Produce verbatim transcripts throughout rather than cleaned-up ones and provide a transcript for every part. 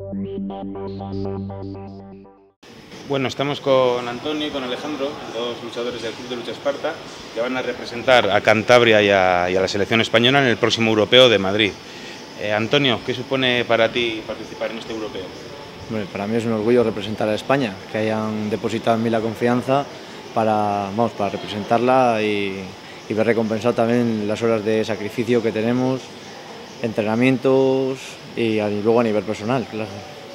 Bueno, estamos con Antonio y con Alejandro, dos luchadores del Club de Lucha Esparta, que van a representar a Cantabria y a, y a la selección española en el próximo Europeo de Madrid. Eh, Antonio, ¿qué supone para ti participar en este Europeo? Bueno, para mí es un orgullo representar a España, que hayan depositado en mí la confianza para, vamos, para representarla y, y ver recompensado también las horas de sacrificio que tenemos, entrenamientos y, y luego a nivel personal, claro.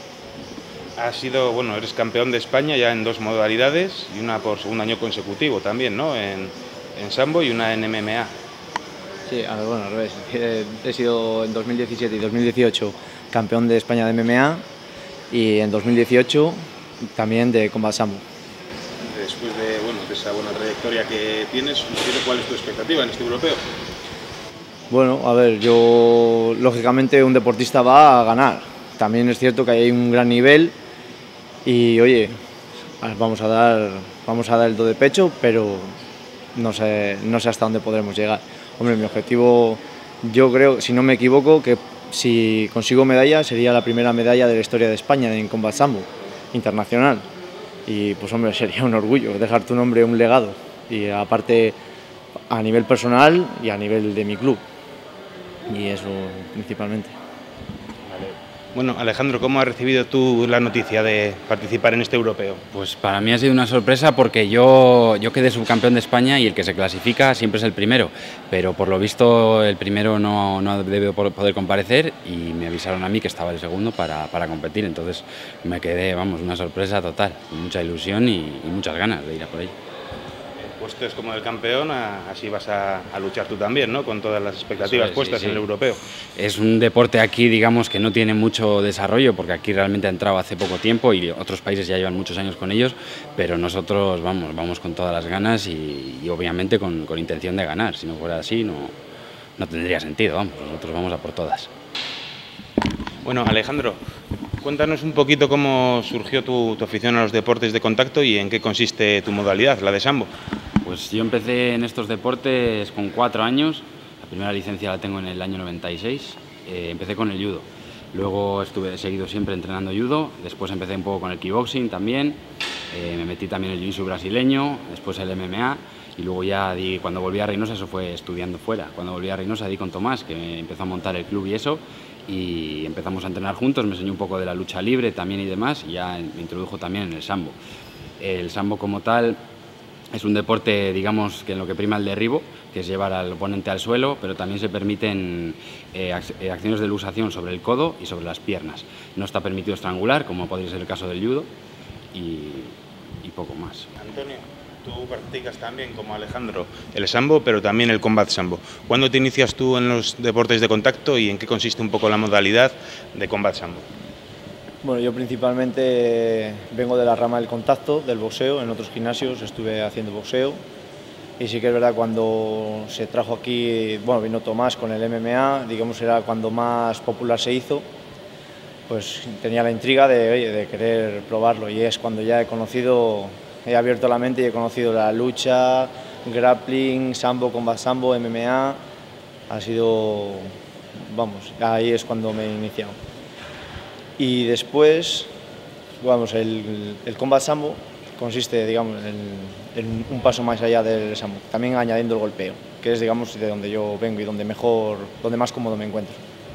Has sido, bueno, eres campeón de España ya en dos modalidades y una por segundo año consecutivo también, ¿no? En, en sambo y una en M M A. Sí, a ver, bueno, al revés. He sido en dos mil diecisiete y dos mil dieciocho campeón de España de M M A y en dos mil dieciocho también de Combat Sambo. Después de, bueno, de esa buena trayectoria que tienes, ¿cuál es tu expectativa en este europeo? Bueno, a ver, yo lógicamente un deportista va a ganar. También es cierto que hay un gran nivel y, oye, vamos a dar, vamos a dar el do de pecho, pero no sé, no sé hasta dónde podremos llegar. Hombre, mi objetivo, yo creo, si no me equivoco, que si consigo medalla sería la primera medalla de la historia de España en Combat Sambo internacional. Y pues hombre, sería un orgullo dejar tu nombre, un legado, y aparte a nivel personal y a nivel de mi club, y eso principalmente. Bueno, Alejandro, ¿cómo has recibido tú la noticia de participar en este europeo? Pues para mí ha sido una sorpresa porque yo, yo quedé subcampeón de España y el que se clasifica siempre es el primero, pero por lo visto el primero no, no debe poder comparecer y me avisaron a mí que estaba el segundo para, para competir, entonces me quedé, vamos, una sorpresa total, con mucha ilusión y, y muchas ganas de ir a por ello. Puesto es como el campeón, así vas a, a luchar tú también, ¿no? Con todas las expectativas es, puestas sí, sí. en el europeo. Es un deporte aquí, digamos, que no tiene mucho desarrollo, porque aquí realmente ha entrado hace poco tiempo y otros países ya llevan muchos años con ellos, pero nosotros vamos, vamos con todas las ganas y, y obviamente con, con intención de ganar. Si no fuera así, no, no tendría sentido, vamos, nosotros vamos a por todas. Bueno, Alejandro, cuéntanos un poquito cómo surgió tu, tu afición a los deportes de contacto y en qué consiste tu modalidad, la de sambo. Pues yo empecé en estos deportes con cuatro años, la primera licencia la tengo en el año noventa y seis, eh, empecé con el judo, luego estuve seguido siempre entrenando judo, después empecé un poco con el kickboxing también, eh, me metí también en el jiu-jitsu brasileño, después el M M A y luego ya di, cuando volví a Reynosa, eso fue estudiando fuera, cuando volví a Reynosa di con Tomás, que empezó a montar el club y eso, y empezamos a entrenar juntos, me enseñó un poco de la lucha libre también y demás, y ya me introdujo también en el sambo. El sambo como tal es un deporte, digamos, que en lo que prima el derribo, que es llevar al oponente al suelo, pero también se permiten eh, acciones de luxación sobre el codo y sobre las piernas. No está permitido estrangular, como podría ser el caso del judo, y, y poco más. Antonio, tú practicas también, como Alejandro, el sambo, pero también el combat sambo. ¿Cuándo te inicias tú en los deportes de contacto y en qué consiste un poco la modalidad de combat sambo? Bueno, yo principalmente vengo de la rama del contacto, del boxeo. En otros gimnasios estuve haciendo boxeo y sí que es verdad, cuando se trajo aquí, bueno, vino Tomás con el M M A, digamos, era cuando más popular se hizo, pues tenía la intriga de, oye, de querer probarlo, y es cuando ya he conocido, he abierto la mente y he conocido la lucha, grappling, sambo, combat sambo, M M A. Ha sido, vamos, ahí es cuando me he iniciado. Y después, vamos, el, el combat sambo consiste, digamos, en, en un paso más allá del sambo, también añadiendo el golpeo, que es, digamos, de donde yo vengo y donde mejor, donde más cómodo me encuentro.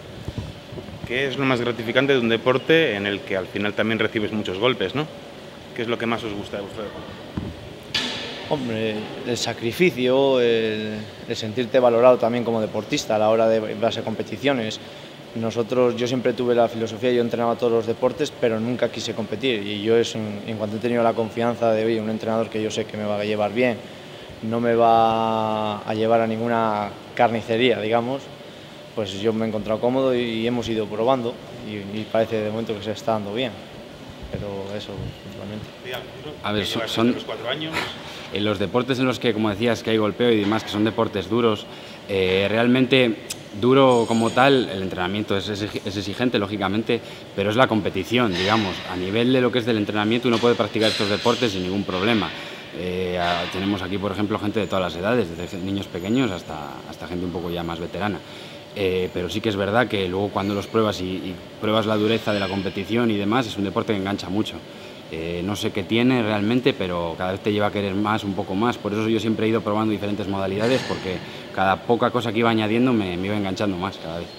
¿Qué es lo más gratificante de un deporte en el que al final también recibes muchos golpes, ¿no? ¿Qué es lo que más os gusta de vuestro deporte? Hombre, el sacrificio, el, el sentirte valorado también como deportista a la hora de irse a competiciones. Nosotros, yo siempre tuve la filosofía, yo entrenaba todos los deportes, pero nunca quise competir, y yo es en, en cuanto he tenido la confianza de, oye, un entrenador que yo sé que me va a llevar bien, no me va a llevar a ninguna carnicería, digamos, pues yo me he encontrado cómodo y, y hemos ido probando y, y parece de momento que se está dando bien, pero eso principalmente. A ver, son, son los cuatro años. En los deportes en los que, como decías, que hay golpeo y demás, que son deportes duros, eh, realmente duro como tal, el entrenamiento es exigente, lógicamente, pero es la competición, digamos. A nivel de lo que es del entrenamiento, uno puede practicar estos deportes sin ningún problema. Eh, tenemos aquí, por ejemplo, gente de todas las edades, desde niños pequeños hasta, hasta gente un poco ya más veterana. eh, pero sí que es verdad que luego cuando los pruebas y, y pruebas la dureza de la competición y demás, es un deporte que engancha mucho. Eh, no sé qué tiene realmente, pero cada vez te lleva a querer más, un poco más. Por eso yo siempre he ido probando diferentes modalidades, porque cada poca cosa que iba añadiendo me, me iba enganchando más cada vez.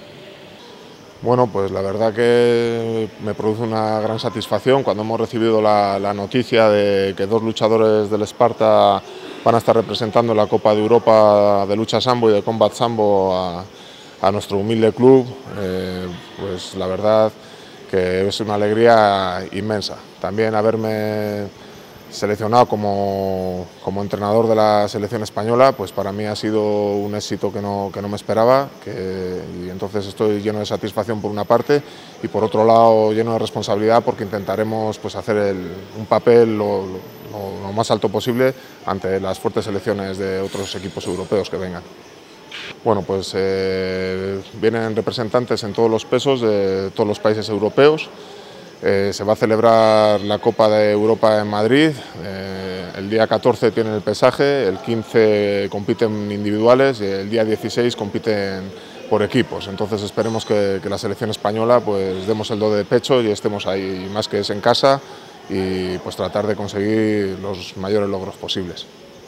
Bueno, pues la verdad que me produce una gran satisfacción cuando hemos recibido la, la noticia de que dos luchadores del Esparta van a estar representando la Copa de Europa de lucha sambo y de combat sambo a, a nuestro humilde club. Eh, pues la verdad que es una alegría inmensa. También haberme seleccionado como, como entrenador de la selección española, pues para mí ha sido un éxito que no, que no me esperaba, que, y entonces estoy lleno de satisfacción por una parte y por otro lado lleno de responsabilidad porque intentaremos pues, hacer el, un papel lo, lo, lo más alto posible ante las fuertes selecciones de otros equipos europeos que vengan. Bueno, pues eh, vienen representantes en todos los pesos de todos los países europeos. Eh, se va a celebrar la Copa de Europa en Madrid, eh, el día catorce tienen el pesaje, el quince compiten individuales y el día dieciséis compiten por equipos. Entonces esperemos que, que la selección española pues demos el do de pecho y estemos ahí, más que es en casa, y pues tratar de conseguir los mayores logros posibles.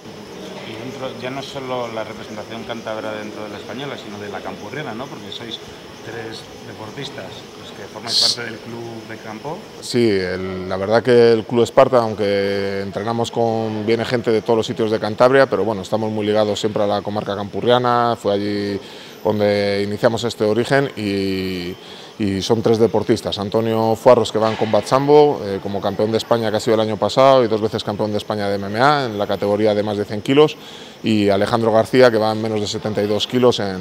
Y dentro, ya no solo la representación cántabra dentro de la española, sino de la campurriana, ¿no? Porque sois tres deportistas los que formáis parte del club de campo. Sí, el, la verdad que el Club Esparta, aunque entrenamos con, viene gente de todos los sitios de Cantabria, pero bueno, estamos muy ligados siempre a la comarca campurriana, fue allí donde iniciamos este origen y, y son tres deportistas. Antonio Fuarros, que va en combat sambo, eh, como campeón de España que ha sido el año pasado y dos veces campeón de España de M M A en la categoría de más de cien kilos, y Alejandro García, que va en menos de setenta y dos kilos en,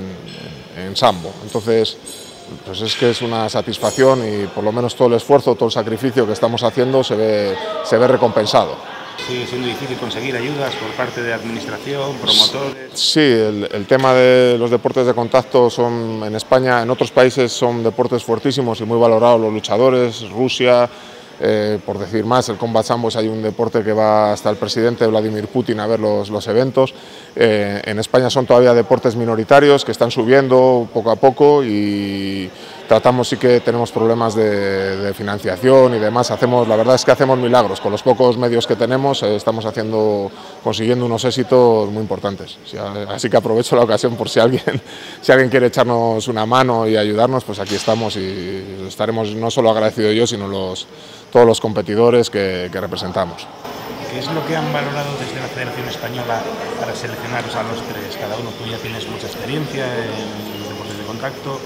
en, en sambo. Entonces, pues es que es una satisfacción y por lo menos todo el esfuerzo, todo el sacrificio que estamos haciendo se ve, se ve recompensado. Sigue siendo difícil conseguir ayudas por parte de administración, promotores. Sí, el, el tema de los deportes de contacto son en España, en otros países son deportes fuertísimos y muy valorados los luchadores, Rusia, eh, por decir más, el combat sambo es hay un deporte que va hasta el presidente Vladimir Putin a ver los, los eventos. Eh, en España son todavía deportes minoritarios que están subiendo poco a poco y tratamos, sí que tenemos problemas de, de financiación y demás. Hacemos, la verdad es que hacemos milagros con los pocos medios que tenemos, eh, estamos haciendo, consiguiendo unos éxitos muy importantes. Así que aprovecho la ocasión por si alguien, si alguien quiere echarnos una mano y ayudarnos, pues aquí estamos y estaremos no solo agradecido yo, sino los, todos los competidores que, que representamos. ¿Qué es lo que han valorado desde la Federación Española para seleccionaros a los tres? Cada uno, tú ya tienes mucha experiencia en los deportes de contacto.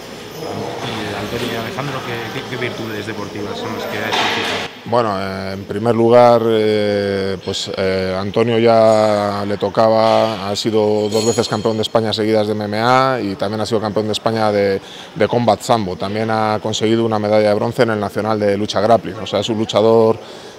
Y Antonio y Alejandro, ¿qué, qué, qué virtudes deportivas son las que has fijado? Bueno, eh, en primer lugar, eh, pues eh, Antonio ya le tocaba, ha sido dos veces campeón de España seguidas de M M A y también ha sido campeón de España de, de combat sambo. También ha conseguido una medalla de bronce en el Nacional de Lucha Grappling. O sea, es un luchador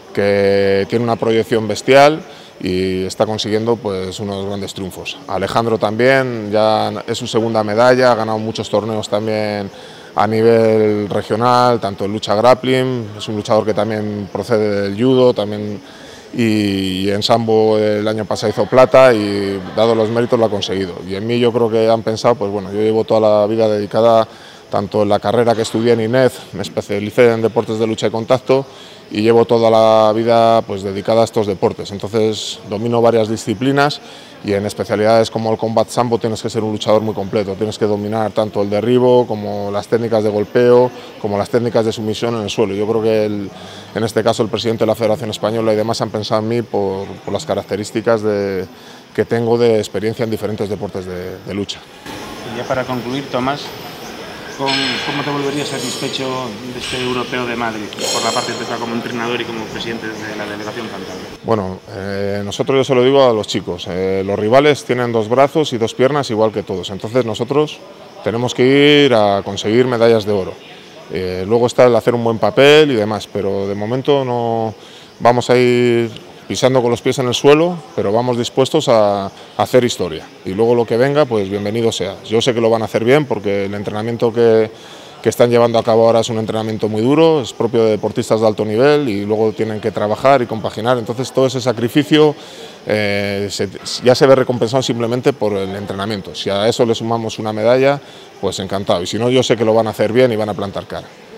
que tiene una proyección bestial y está consiguiendo pues unos grandes triunfos. Alejandro también, ya es su segunda medalla, ha ganado muchos torneos también a nivel regional, tanto en lucha grappling, es un luchador que también procede del judo, también, y, y en sambo el año pasado hizo plata y dado los méritos lo ha conseguido. Y en mí yo creo que han pensado, pues bueno, yo llevo toda la vida dedicada, tanto en la carrera que estudié en I N E F, me especialicé en deportes de lucha y contacto, y llevo toda la vida pues, dedicada a estos deportes, entonces domino varias disciplinas y en especialidades como el combat sambo tienes que ser un luchador muy completo, tienes que dominar tanto el derribo como las técnicas de golpeo, como las técnicas de sumisión en el suelo. Yo creo que el, en este caso el presidente de la Federación Española y demás han pensado en mí por, por las características de, que tengo de experiencia en diferentes deportes de, de lucha. Y ya para concluir, Tomás, ¿cómo te volverías satisfecho de este europeo de Madrid, por la parte de como entrenador y como presidente de la delegación cántabra? Bueno, eh, nosotros yo se lo digo a los chicos, eh, los rivales tienen dos brazos y dos piernas igual que todos, entonces nosotros tenemos que ir a conseguir medallas de oro. Eh, luego está el hacer un buen papel y demás, pero de momento no vamos a ir pisando con los pies en el suelo, pero vamos dispuestos a, a hacer historia. Y luego lo que venga, pues bienvenido sea. Yo sé que lo van a hacer bien porque el entrenamiento que, que están llevando a cabo ahora es un entrenamiento muy duro, es propio de deportistas de alto nivel y luego tienen que trabajar y compaginar, entonces todo ese sacrificio eh, se, ya se ve recompensado simplemente por el entrenamiento. Si a eso le sumamos una medalla, pues encantado, y si no, yo sé que lo van a hacer bien y van a plantar cara.